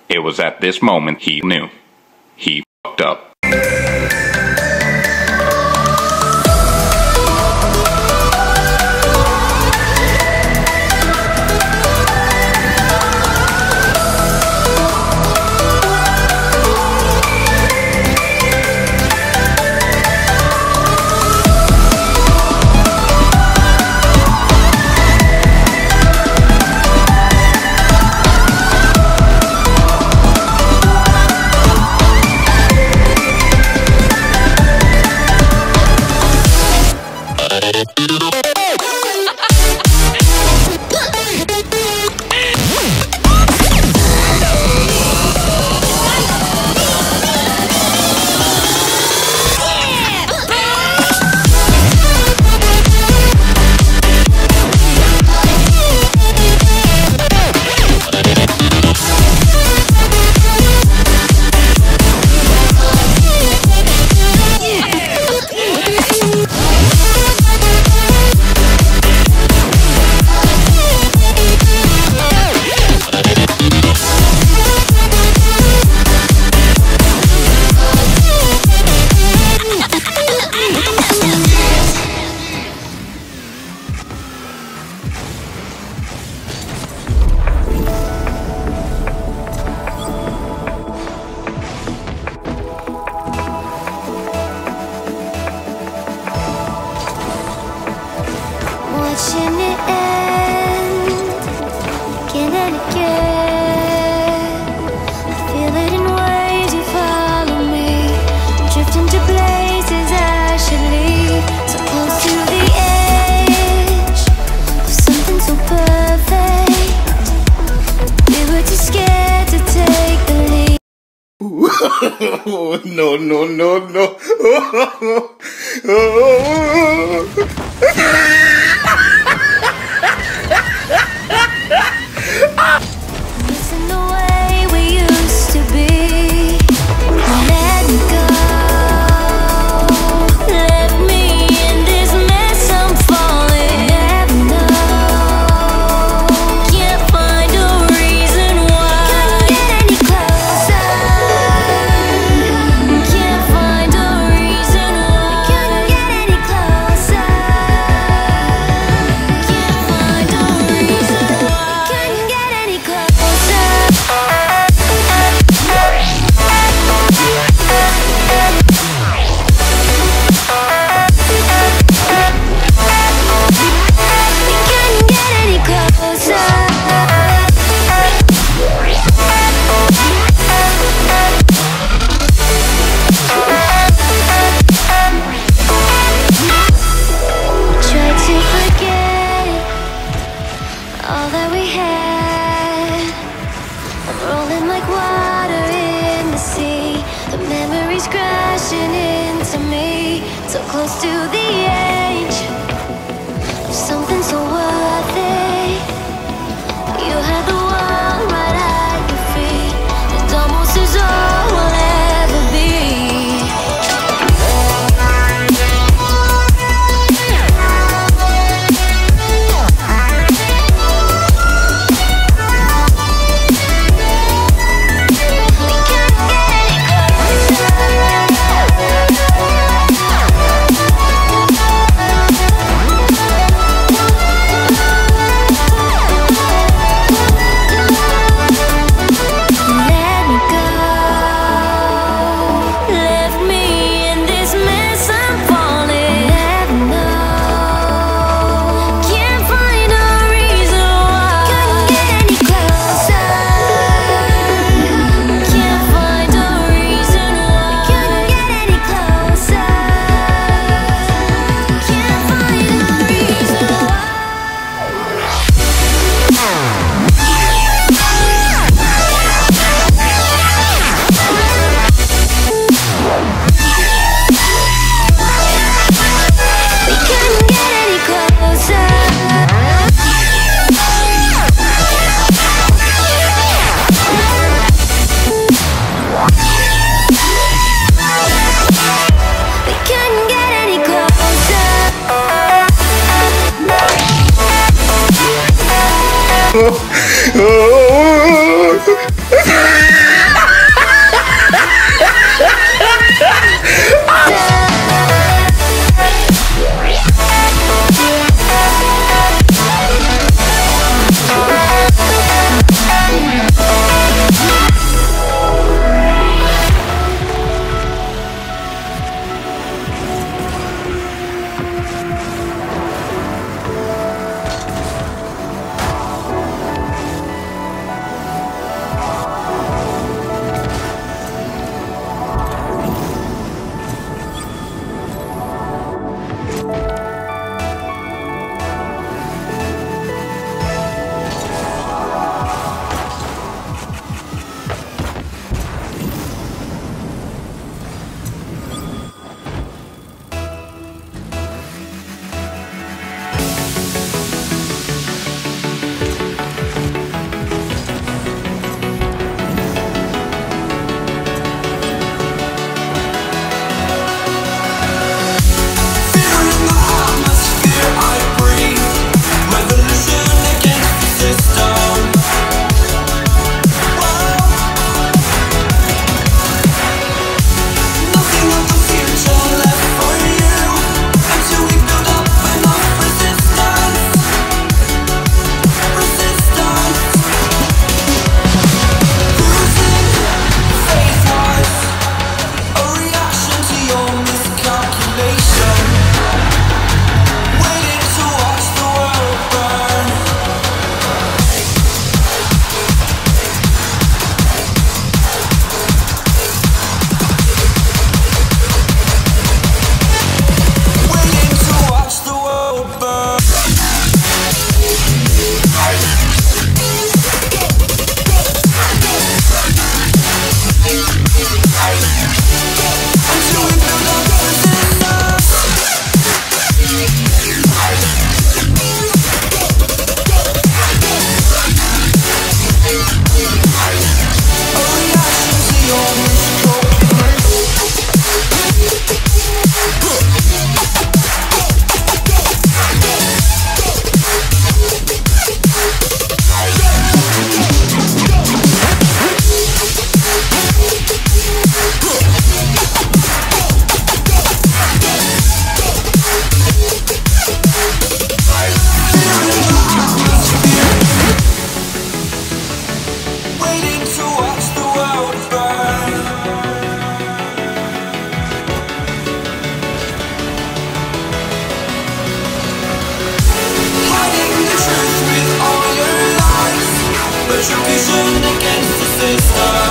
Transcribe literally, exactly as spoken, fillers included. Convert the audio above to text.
It was at this moment he knew. He fucked up. Watching it end again and again. I feel it in ways you follow me, drifting to places I should leave. So close to the edge of something so perfect. We were too scared to take the lead. No, no, no, no. Missing the way we used to be. Let me go. Let me in this mess I'm falling. Never know. Can't find a reason why. Couldn't get any closer. Can't find a reason why. Couldn't get any closer. Can't find a reason why. Couldn't get any closer. All that we had, I'm rolling like water in the sea. The memories crashing into me, so close to the edge of something so worth it. You had the world right at your feet. It almost is all we'll ever be. We can't get any closer. Retribution against the system.